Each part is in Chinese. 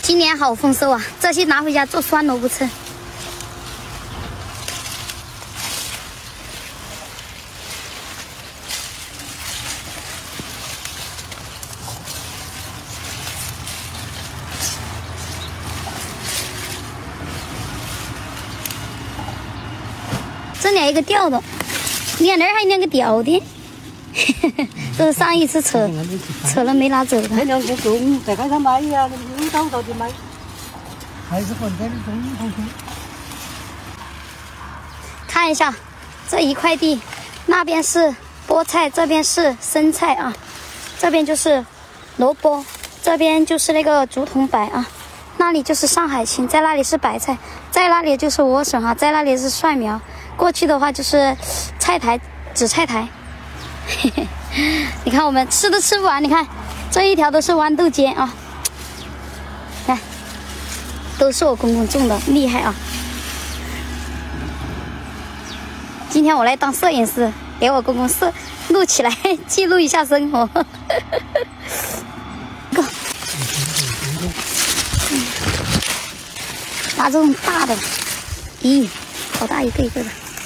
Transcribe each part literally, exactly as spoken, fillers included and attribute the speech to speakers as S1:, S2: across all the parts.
S1: 今年好丰收啊！这些拿回家做酸萝卜吃。这里一个吊的，你看那儿还有两个吊的，这是上一次扯扯了没拿走的。
S2: 那两个中在街上卖呀，有找到就卖，还是混在中头去。
S1: 看一下这一块地，那边是菠菜，这边是生菜啊，这边就是萝卜，这边就是那个竹筒白啊，那里就是上海青，在那里是白菜，在那里就是莴笋啊，在那里是蒜苗。过去的话就是菜苔、紫菜苔，嘿嘿，你看我们吃都吃不完。你看这一条都是豌豆尖啊，看，都是我公公种的，厉害啊！今天我来当摄影师，给我公公摄录起来，记录一下生活。Go， 拿这种大的，咦，好大一个一个的。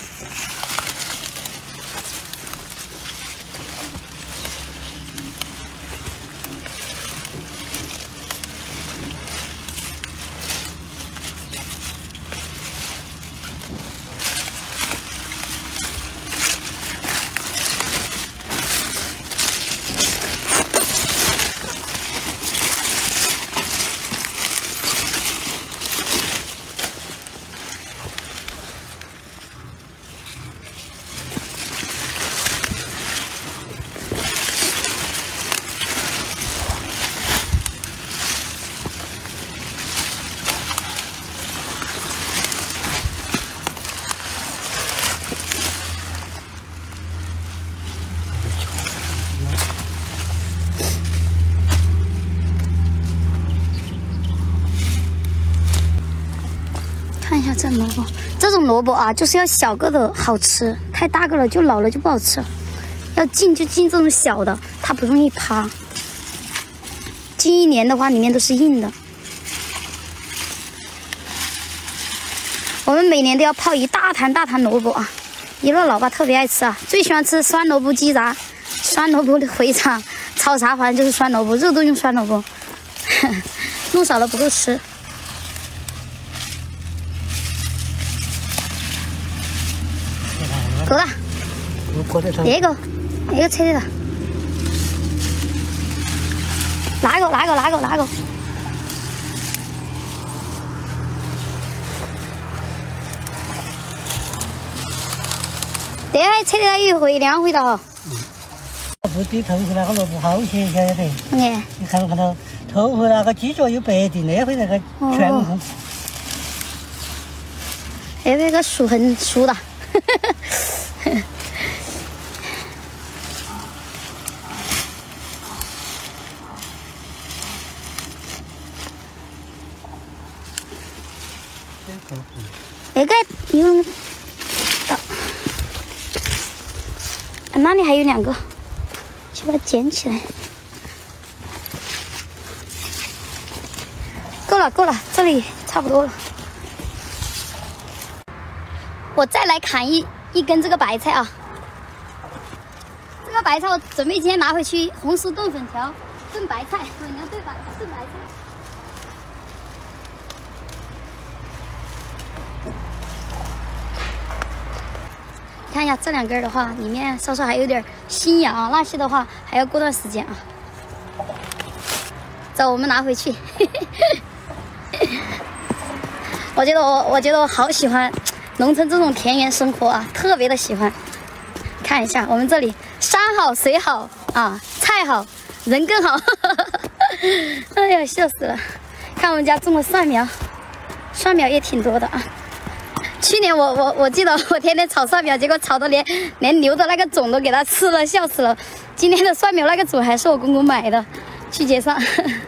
S1: 看一下这萝卜，这种萝卜啊，就是要小个的好吃，太大个了就老了就不好吃了。要浸就浸这种小的，它不容易趴。浸一年的话，里面都是硬的。我们每年都要泡一大坛大坛萝卜啊，一乐老爸特别爱吃啊，最喜欢吃酸萝卜鸡杂、酸萝卜的回肠、炒啥，反正就是酸萝卜，肉都用酸萝卜，弄少了不够吃。够了，那个，那个车里了，哪个哪个哪个哪个？这还车里了一回两回了哈。
S2: 不低头是那个萝卜好些，晓得不？
S1: 嗯。
S2: 你看没看到？头回那个鸡脚有白的，那回那个全红。
S1: 那那个树很熟的。那个有，那里还有两个，去把它捡起来。够了，够了，这里差不多了。我再来砍一一根这个白菜啊！这个白菜我准备今天拿回去红薯炖粉条，炖白菜，对，你要炖白炖白菜。看一下这两根的话，里面稍稍还有点新芽啊，那些的话还要过段时间啊。走，我们拿回去。我觉得我，我觉得我好喜欢农村这种田园生活啊，特别的喜欢。看一下我们这里，山好水好啊，菜好人更好。哎呀，笑死了！看我们家种的蒜苗，蒜苗也挺多的啊。去年我我我记得我天天炒蒜苗，结果炒的连连留的那个种都给它吃了，笑死了。今天的蒜苗那个种还是我公公买的，去街上。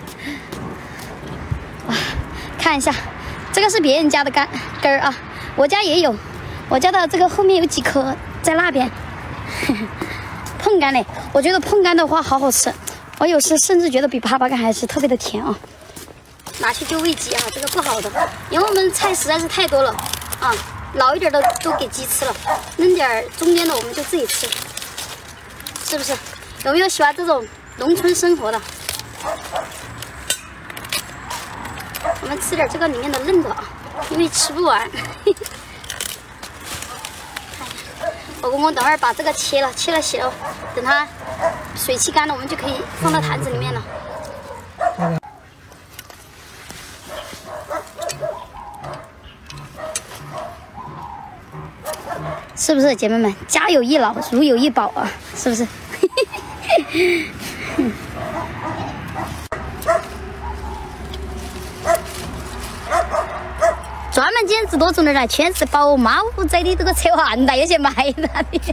S1: 哇，看一下，这个是别人家的干根儿啊，我家也有，我家的这个后面有几颗在那边。碰干嘞，我觉得碰干的话好好吃，我有时甚至觉得比粑粑干还是特别的甜啊。 拿去就喂鸡啊，这个不好的，因为我们菜实在是太多了啊，老一点的都给鸡吃了，扔点中间的我们就自己吃，是不是？有没有喜欢这种农村生活的？我们吃点这个里面的嫩的啊，因为吃不完。我公公等会儿把这个切了，切了洗了，等它水气干了，我们就可以放到坛子里面了。是不是姐妹们，家有一老如有一宝啊？是不是？专门剪子多种的来，全是宝马虎仔的这个车环的，有些卖的。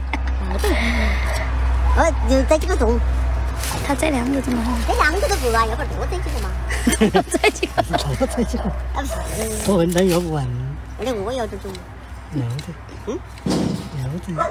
S3: 呃，就摘几个种，
S1: 他摘两个怎么好？
S3: 摘两个都够了，要不然多摘几个嘛。
S1: 多摘几个？
S2: 多摘几个？
S3: 啊不是，
S2: 我问他要不完。
S3: 那我要这种。
S2: 要的。嗯。要的。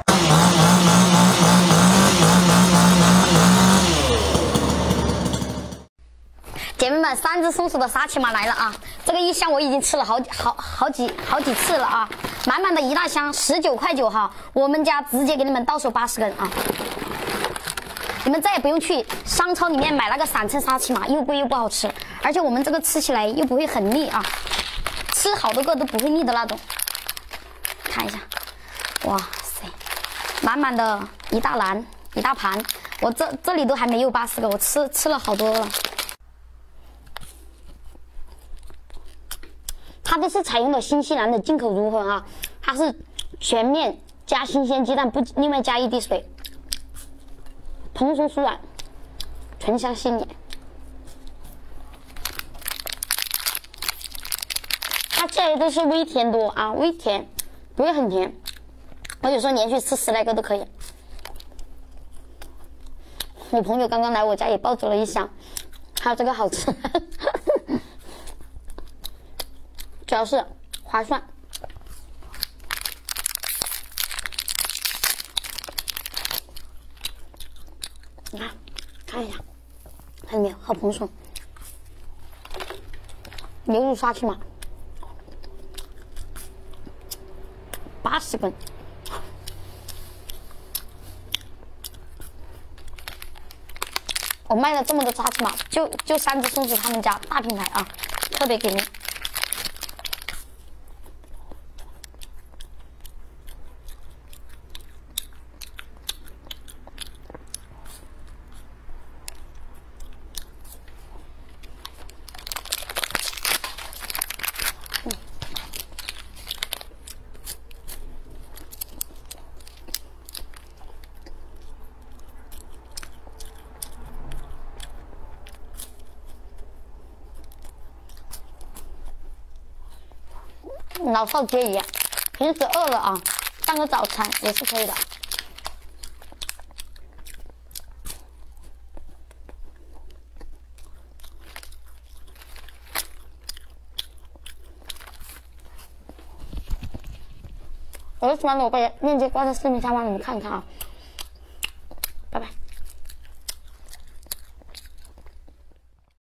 S1: 姐妹们，三只松鼠的沙琪玛来了啊！这个一箱我已经吃了好几好好几好几次了啊！满满的一大箱，十九块九哈，我们家直接给你们到手八十根啊！你们再也不用去商超里面买那个散称沙琪玛，又贵又不好吃，而且我们这个吃起来又不会很腻啊，吃好多个都不会腻的那种。看一下，哇塞，满满的一大篮一大盘，我这这里都还没有八十个，我吃吃了好多了。它都是采用了新西兰的进口乳混啊，它是全面加新鲜鸡蛋，不另外加一滴水，蓬松酥软，醇香细腻。它这里都是微甜多啊，微甜，不会很甜。我有时候连续吃十来个都可以。我朋友刚刚来我家也抱走了一箱，还有这个好吃。主要是划算。你看，看一下，看见没有？好蓬松。牛乳沙琪玛，八十根。我卖了这么多沙琪玛，就就三只松鼠他们家大品牌啊，特别给力。老少皆宜，平时饿了啊，当个早餐也是可以的。有喜欢的我把链接挂在视频下方，你们看一看啊。